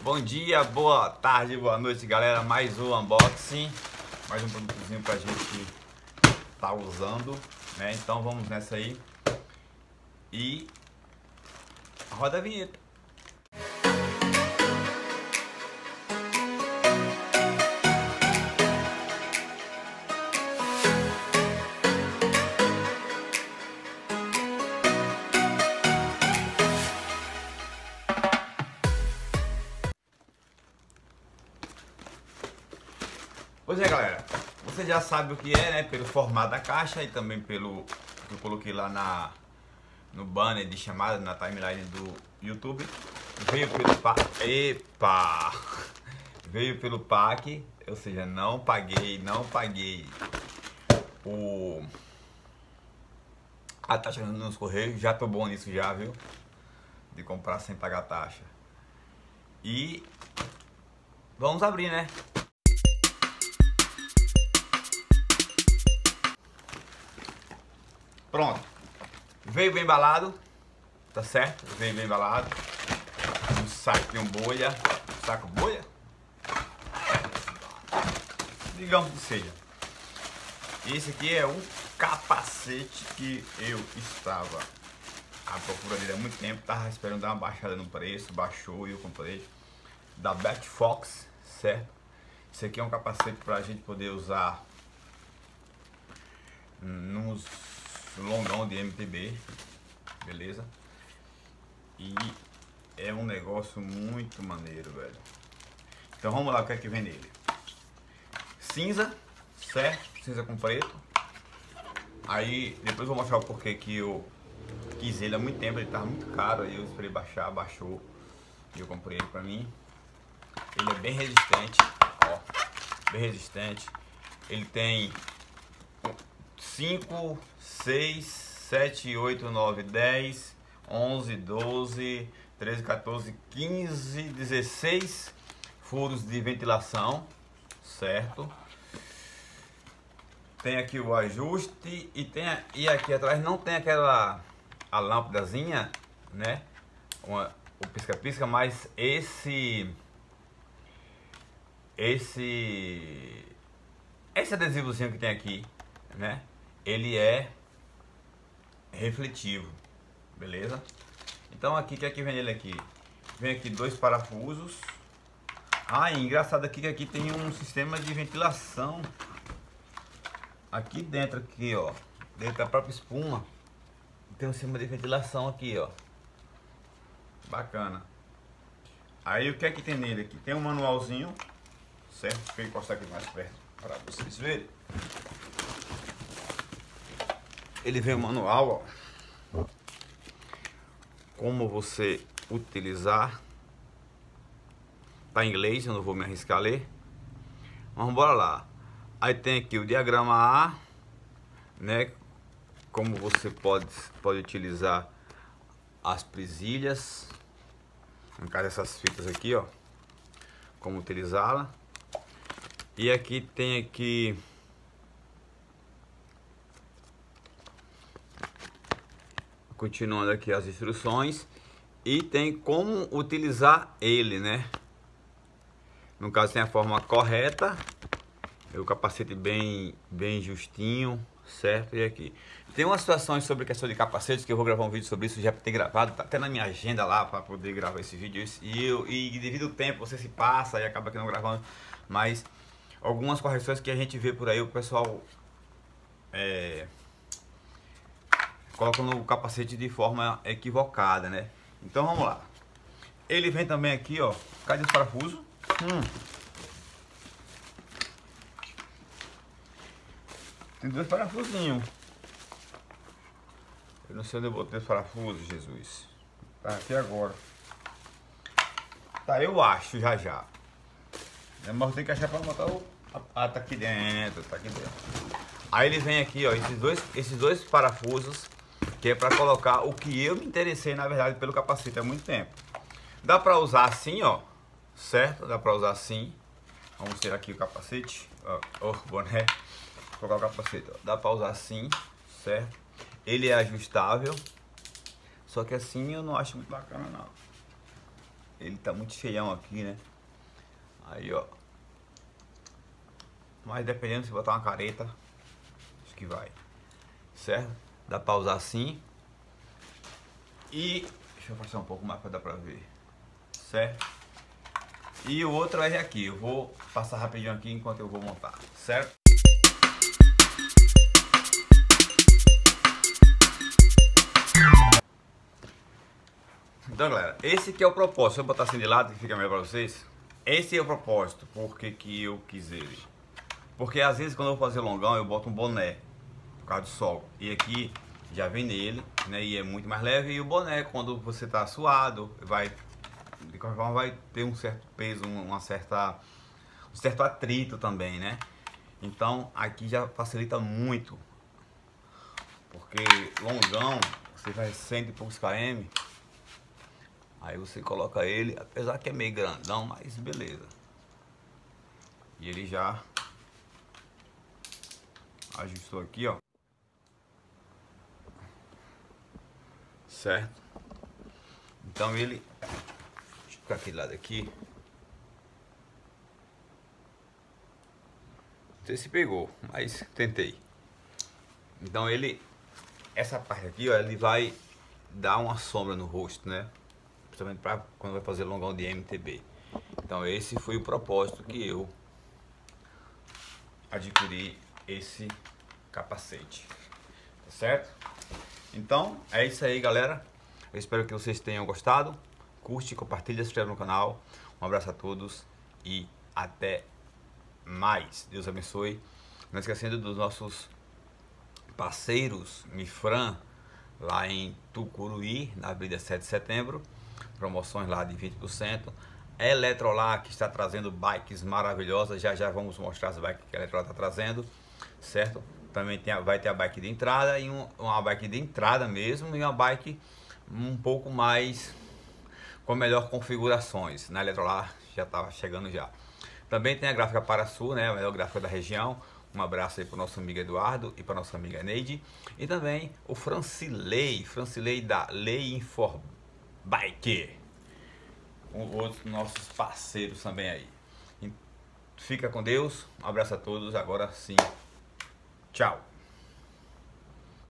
Bom dia, boa tarde, boa noite, galera. Mais um unboxing, mais um produtozinho pra gente tá usando, né? Então vamos nessa aí e roda a vinheta. Pois é, galera, você já sabe o que é, né? Pelo formato da caixa e também pelo que eu coloquei lá no banner de chamada, na timeline do YouTube. Veio pelo veio pelo pack, ou seja, não paguei a taxa nos correios. Já tô bom nisso já, viu? De comprar sem pagar taxa. E vamos abrir, né? Pronto, veio bem embalado, tá certo? Veio bem embalado. Um saquinho bolha, saco bolha? Digamos que seja. Esse aqui é um capacete que eu estava à procura dele há muito tempo. Tava esperando dar uma baixada no preço, baixou e eu comprei. Da Black Fox, certo? Esse aqui é um capacete pra gente poder usar nos longão de MTB, beleza? E é um negócio muito maneiro, velho. Então vamos lá, o que é que vem nele? Cinza, certo? Cinza com preto. Aí depois eu vou mostrar o porquê que eu quis ele há muito tempo. Ele tava muito caro, aí eu esperei baixar, baixou e eu comprei ele pra mim. Ele é bem resistente, ó, bem resistente. Ele tem 5, 6, 7, 8, 9, 10, 11, 12, 13, 14, 15, 16 furos de ventilação, certo? Tem aqui o ajuste e aqui atrás não tem a lâmpadazinha, né? O pisca-pisca, mas esse adesivozinho que tem aqui, né? Ele é refletivo, beleza? Então aqui, o que é que vem ele aqui? Vem aqui dois parafusos. Ah, e engraçado aqui que aqui tem um sistema de ventilação aqui dentro, aqui, ó, dentro da própria espuma tem um sistema de ventilação aqui, ó, bacana. Aí o que é que tem nele aqui? Tem um manualzinho, certo? Deixa eu encostar aqui mais perto para vocês verem. Ele vem o manual, ó, como você utilizar. Tá em inglês, eu não vou me arriscar a ler. Vamos bora lá. Aí tem aqui o diagrama A, né? Como você pode utilizar as presilhas, no caso essas fitas aqui, ó, como utilizá-la. E aqui tem aqui continuando aqui as instruções e tem como utilizar ele, né? No caso tem a forma correta, o capacete bem justinho, certo? E aqui tem umas situações sobre questão de capacetes que eu vou gravar um vídeo sobre isso, já ter gravado, tá até na minha agenda lá para poder gravar esse vídeo. E devido ao tempo você se passa e acaba que não gravando, mas algumas correções que a gente vê por aí, o pessoal coloca no capacete de forma equivocada, né? Então vamos lá. Ele vem também aqui, ó, cadê os parafusos? Tem dois parafusinhos. Eu não sei onde eu botei os parafusos, Jesus. Tá aqui agora. Tá, eu acho já. Mas eu tenho que achar pra botar o... Ah, tá aqui dentro, tá aqui dentro. Aí ele vem aqui, ó, esses dois parafusos, que é pra colocar o que eu me interessei, na verdade, pelo capacete há muito tempo. Dá pra usar assim, ó, certo? Dá pra usar assim. Vamos tirar aqui o capacete, ó, o boné. Vou colocar o capacete, ó. Dá pra usar assim, certo? Ele é ajustável. Só que assim eu não acho muito bacana, não. ele tá muito cheião aqui, né? Aí, ó. Mas dependendo se botar uma careta, acho que vai. Certo? Dá pra usar assim. E deixa eu passar um pouco mais pra dar pra ver. Certo? E o outro é aqui. Eu vou passar rapidinho aqui enquanto eu vou montar. Certo? Então, galera, esse que é o propósito. Se eu botar assim de lado, que fica melhor pra vocês. Esse é o propósito. Por que eu quis ele? Porque às vezes quando eu vou fazer longão, eu boto um boné por causa do sol. E aqui já vem nele, né? E é muito mais leve. E o boné, quando você tá suado, vai, de qualquer forma, vai ter um certo peso, um certo atrito também, né? Então aqui já facilita muito. Porque longão, você vai 100 e poucos km. Aí você coloca ele, apesar que é meio grandão, mas beleza. E ele já ajustou aqui, ó. Certo? Então ele... Deixa eu ficar aquele lado aqui. Não sei se pegou, mas tentei. Então ele... Essa parte aqui, ó, ele vai dar uma sombra no rosto, né? Principalmente para quando vai fazer longão de MTB. Então esse foi o propósito que eu adquiri esse capacete. Tá certo? Então é isso aí, galera. Eu espero que vocês tenham gostado. Curte, compartilha, se inscreve no canal. Um abraço a todos e até mais. Deus abençoe. Não esquecendo dos nossos parceiros Mifran, lá em Tucuruí, na Avenida 7 de Setembro. Promoções lá de 20%. Eletrolar, que está trazendo bikes maravilhosas. Já vamos mostrar as bikes que a Eletrolar está trazendo, certo? Também vai ter a bike de entrada e uma bike de entrada mesmo, e uma bike um pouco mais com melhor configurações. Na Eletrolar já estava chegando já. Também tem a Gráfica Parasul, né, a melhor gráfica da região. Um abraço aí para o nosso amigo Eduardo e para nossa amiga Neide. E também o Francilei da Lei Infor Bike. Outros nossos parceiros também aí. Fica com Deus. Um abraço a todos. Agora sim. Tchau.